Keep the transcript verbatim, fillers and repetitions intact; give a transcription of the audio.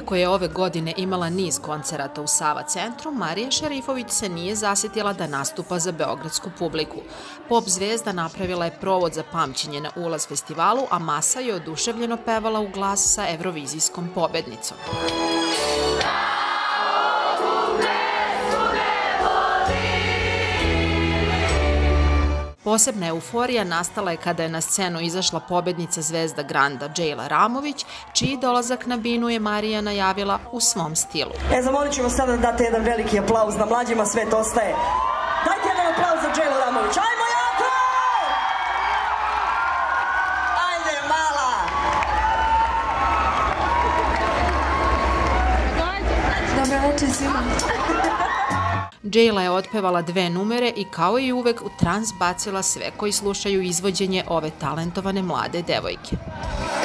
Iako je ove godine imala niz koncerata u Sava centru, Marija Šerifović se nije zasjetila da nastupa za beogradsku publiku. Pop zvezda napravila je provod za pamćenje na ulaz festivalu, a masa je oduševljeno pevala u glas sa evrovizijskom pobednicom. Posebna euforija nastala je kada je na scenu izašla pobednica Zvezda Granda Džejla Ramović, čiji dolazak na binu je Marija najavila u svom stilu. E, zamolit ću vas sada da date jedan veliki aplauz, na mlađima svet ostaje. Dajte jedan aplauz za Džejla Ramović, ajmo jako! Ajde, mala! Dobro večer svima. Džejla je otpevala dve numere i kao i uvek u trans bacila sve koji slušaju izvođenje ove talentovane mlade devojke.